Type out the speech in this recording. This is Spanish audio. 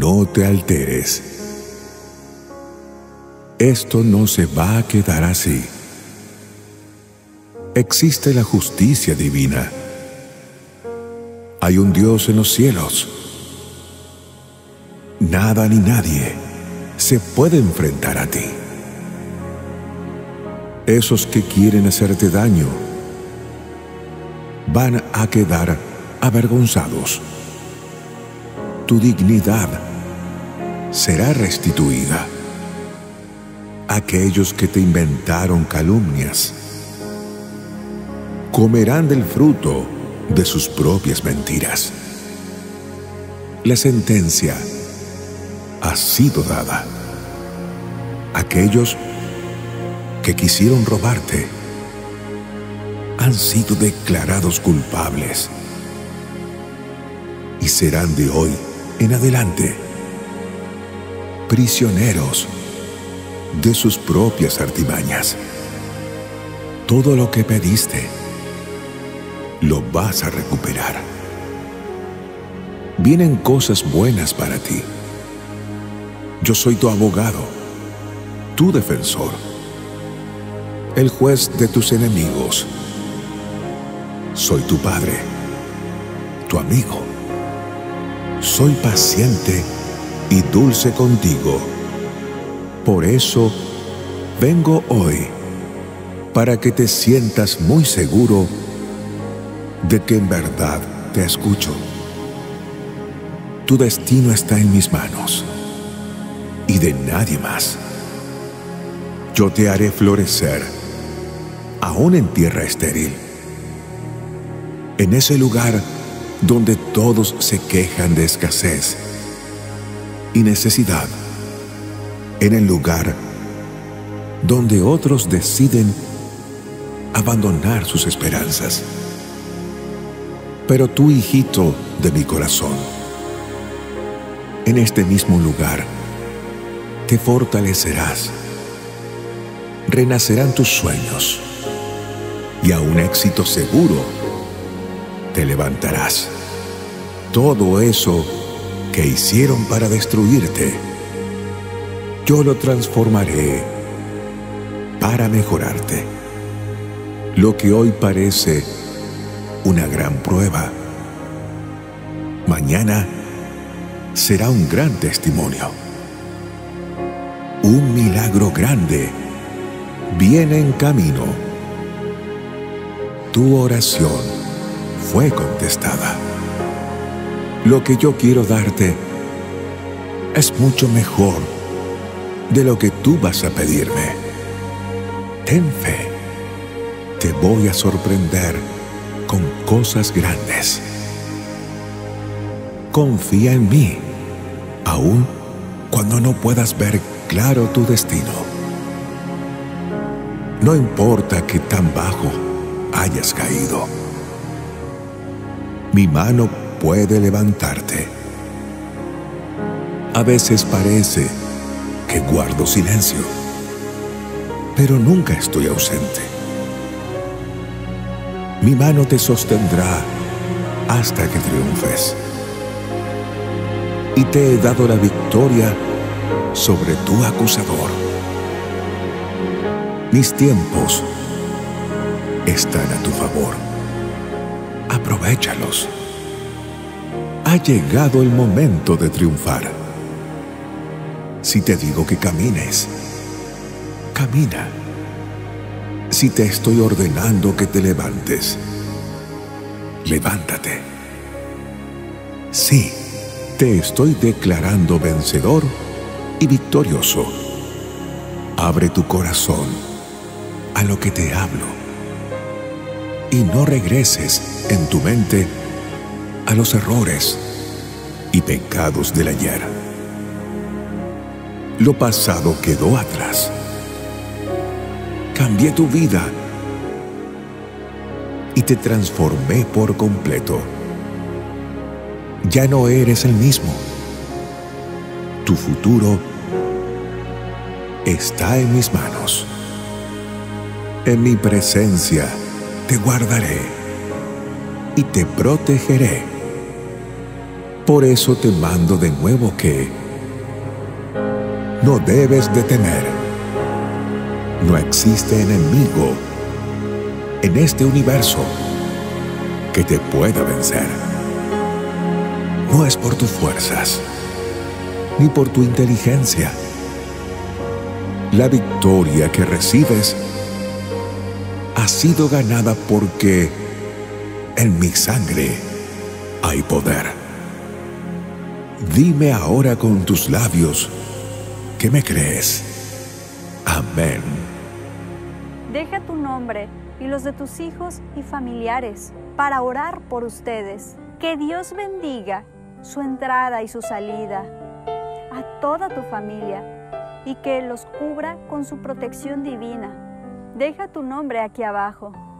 no te alteres. Esto no se va a quedar así. Existe la justicia divina. Hay un Dios en los cielos. Nada ni nadie se puede enfrentar a ti. Esos que quieren hacerte daño van a quedar avergonzados. Tu dignidad será restituida. Aquellos que te inventaron calumnias comerán del fruto de sus propias mentiras. La sentencia ha sido dada. Aquellos que quisieron robarte han sido declarados culpables y serán de hoy en adelante prisioneros de sus propias artimañas. Todo lo que pediste lo vas a recuperar. Vienen cosas buenas para ti. Yo soy tu abogado, tu defensor, el juez de tus enemigos. Soy tu padre, tu amigo. Soy paciente y dulce contigo. Por eso vengo hoy, para que te sientas muy seguro de que en verdad te escucho. Tu destino está en mis manos y de nadie más. Yo te haré florecer, aún en tierra estéril, en ese lugar donde todos se quejan de escasez y necesidad, en el lugar donde otros deciden abandonar sus esperanzas. Pero tú, hijito de mi corazón, en este mismo lugar te fortalecerás, renacerán tus sueños y a un éxito seguro te levantarás. Todo eso que hicieron para destruirte, yo lo transformaré para mejorarte. Lo que hoy parece una gran prueba, mañana será un gran testimonio. Un milagro grande viene en camino. Tu oración fue contestada. Lo que yo quiero darte es mucho mejor de lo que tú vas a pedirme. Ten fe. Te voy a sorprender con cosas grandes. Confía en mí, aun cuando no puedas ver claro tu destino. No importa que tan bajo hayas caído, mi mano puede levantarte. A veces parece que guardo silencio, pero nunca estoy ausente. Mi mano te sostendrá hasta que triunfes. Y te he dado la victoria sobre tu acusador. Mis tiempos están a tu favor. Aprovéchalos. Ha llegado el momento de triunfar. Si te digo que camines, camina. Si te estoy ordenando que te levantes, levántate. Sí, te estoy declarando vencedor y victorioso. Abre tu corazón a lo que te hablo y no regreses en tu mente a los errores y pecados del ayer. Lo pasado quedó atrás. Cambié tu vida y te transformé por completo. Ya no eres el mismo. Tu futuro está en mis manos. En mi presencia te guardaré y te protegeré. Por eso te mando de nuevo que no debes de temer. No existe enemigo en este universo que te pueda vencer. No es por tus fuerzas, ni por tu inteligencia. La victoria que recibes ha sido ganada porque en mi sangre hay poder. Dime ahora con tus labios que me crees. Amén. Deja tu nombre y los de tus hijos y familiares para orar por ustedes. Que Dios bendiga su entrada y su salida a toda tu familia y que los cubra con su protección divina. Deja tu nombre aquí abajo.